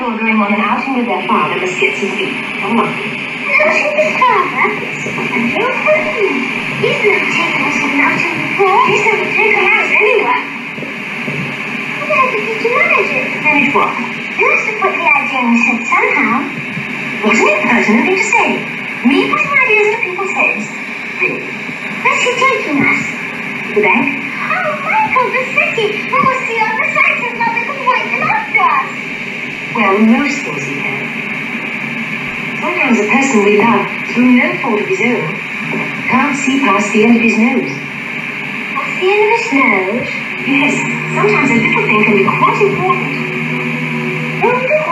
Going on an outing with their father must get some sleep. Come on. Outing with father? And who him? He's never taken us on an outing before. He's never taken us anywhere. How the heck did you manage it? Manage what? You must have put the idea in his head somehow. Wasn't it pertinent thing to say? Me putting ideas into people's heads? Really? Where's he taking us? The bank? Oh, Michael, the city. We will see all the sights his mother can point them after us. Well, most things he can. Sometimes a person we love, through no fault of his own, can't see past the end of his nose. Past the end of his nose? Yes, sometimes a little thing can be quite important. Oh,